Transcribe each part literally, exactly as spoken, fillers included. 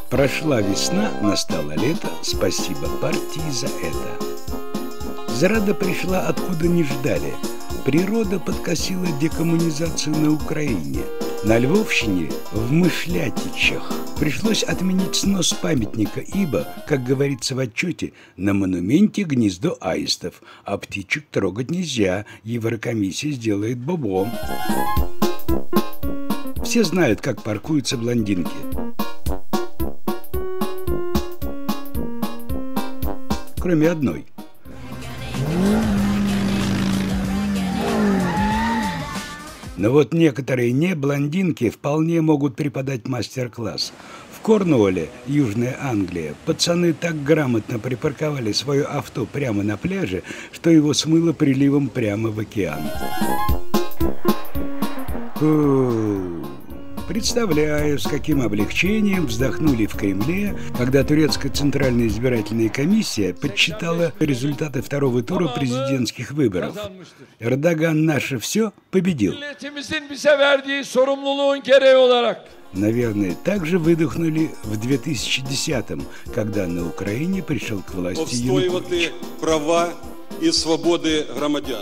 Прошла весна, настало лето, спасибо партии за это. Зрада пришла откуда не ждали. Природа подкосила декоммунизацию на Украине. На Львовщине, в Мышлятичах, пришлось отменить снос памятника, ибо, как говорится в отчете, на монументе гнездо аистов, а птичек трогать нельзя, Еврокомиссия сделает бобо. Все знают, как паркуются блондинки. Кроме одной. Но вот некоторые не-блондинки вполне могут преподать мастер-класс. В Корнуолле, Южная Англия, пацаны так грамотно припарковали свое авто прямо на пляже, что его смыло приливом прямо в океан. Фу. Представляю, с каким облегчением вздохнули в Кремле, когда турецкая Центральная избирательная комиссия подсчитала результаты второго тура президентских выборов. Эрдоган наше все победил. Наверное, также выдохнули в две тысячи десятом, когда на Украине пришел к власти Янукович. Права и свободы громадян.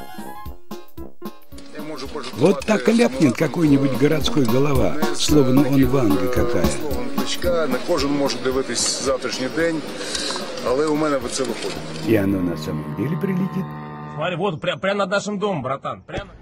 Вот так и ляпнет какой-нибудь городской голова, словно он Ванга какая. Не кожен может дивитись завтрашний день, але у мене це виходить. И оно на самом деле прилетит. Смотри, вот прямо прям над нашим домом, братан. Прямо.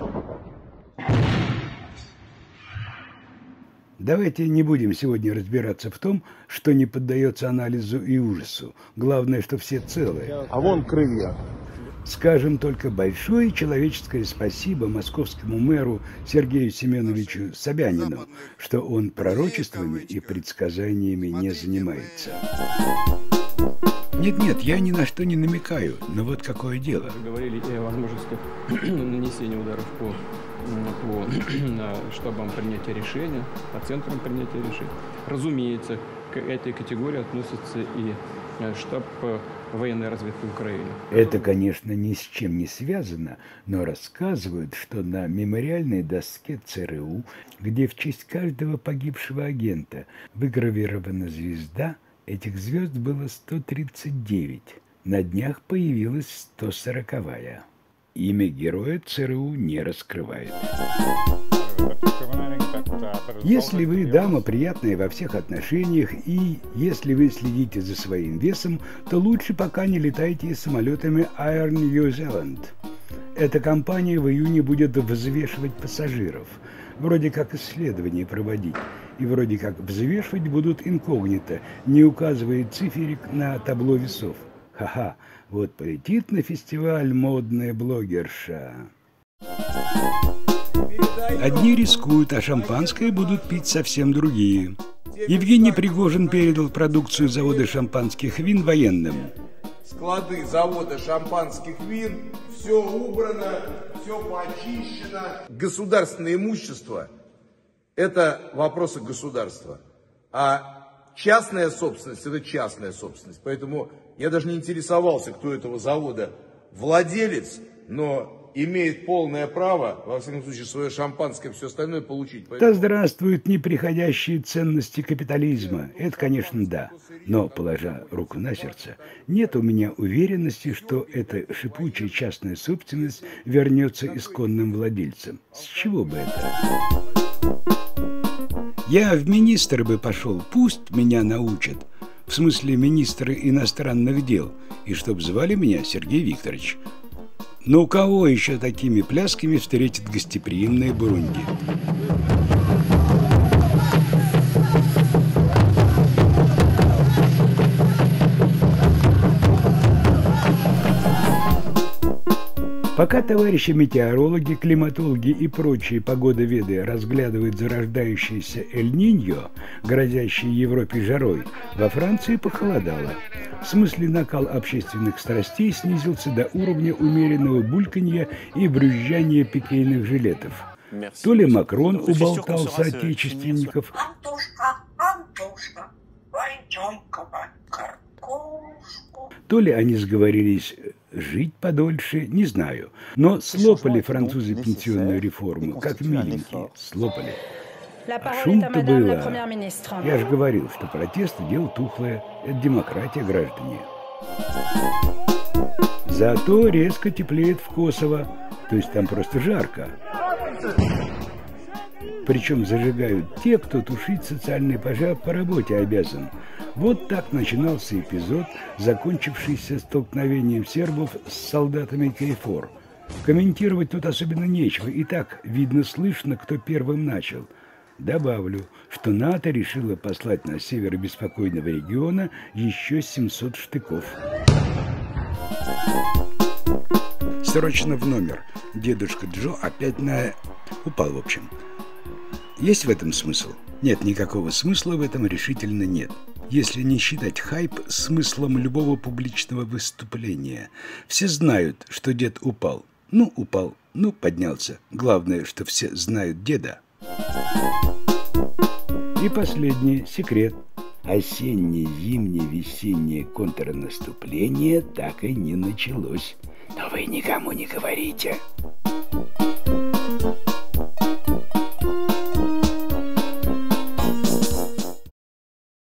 Давайте не будем сегодня разбираться в том, что не поддается анализу и ужасу. Главное, что все целые. А вон крылья. Скажем только большое человеческое спасибо московскому мэру Сергею Семеновичу Собянину, что он пророчествами и предсказаниями не занимается. Нет-нет, я ни на что не намекаю, но вот какое дело. Вы говорили о возможности нанесения ударов по, по штабам принятия решения, по центрам принятия решений. Разумеется, к этой категории относится и штаб военной разведки Украины. Это, конечно, ни с чем не связано, но рассказывают, что на мемориальной доске ЦРУ, где в честь каждого погибшего агента выгравирована звезда, этих звезд было сто тридцать девять. На днях появилась сто сороковая. Имя героя ЦРУ не раскрывает. Если вы дама приятная во всех отношениях и если вы следите за своим весом, то лучше пока не летайте самолетами Air New Zealand. Эта компания в июне будет взвешивать пассажиров, вроде как исследования проводить, и вроде как взвешивать будут инкогнито, не указывая циферик на табло весов. Ха-ха, вот полетит на фестиваль модная блогерша. Одни рискуют, а шампанское будут пить совсем другие. Евгений Пригожин передал продукцию завода шампанских вин военным. Склады завода шампанских вин, все убрано, все почищено. Государственное имущество – это вопросы государства, а частная собственность – это частная собственность. Поэтому я даже не интересовался, кто этого завода владелец, но имеет полное право, во всяком случае, свое шампанское и все остальное получить. Да здравствуют неприходящие ценности капитализма. Это, конечно, да. Но, положа руку на сердце, нет у меня уверенности, что эта шипучая частная собственность вернется исконным владельцам. С чего бы это? Я в министры бы пошел, пусть меня научат. В смысле министры иностранных дел. И чтоб звали меня Сергей Викторович. Но кого еще такими плясками встретит гостеприимная Бурунди? Пока товарищи метеорологи, климатологи и прочие погодоведы разглядывают зарождающийся Эль-Ниньо, грозящий Европе жарой, во Франции похолодало. В смысле, накал общественных страстей снизился до уровня умеренного бульканья и брюзжания пикейных жилетов. То ли Макрон уболтал соотечественников, Антошка, Антошка, пойдем-ка под картошку. То ли они сговорились жить подольше, не знаю. Но слопали французы пенсионную реформу, как миленькие, слопали. А шум-то было. Я же говорил, что протесты – дело тухлое. Это демократия, граждане. Зато резко теплеет в Косово. То есть там просто жарко. Причем зажигают те, кто тушить социальный пожар по работе обязан. Вот так начинался эпизод, закончившийся столкновением сербов с солдатами КФОР. Комментировать тут особенно нечего, и так видно-слышно, кто первым начал. Добавлю, что НАТО решило послать на север беспокойного региона еще семьсот штыков. Срочно в номер. Дедушка Джо опять на... упал, в общем. Есть в этом смысл? Нет, никакого смысла в этом решительно нет. Если не считать хайп смыслом любого публичного выступления. Все знают, что дед упал. Ну, упал, ну, поднялся. Главное, что все знают деда. И последний секрет. Осеннее, зимнее, весеннее контрнаступление так и не началось. Но вы никому не говорите.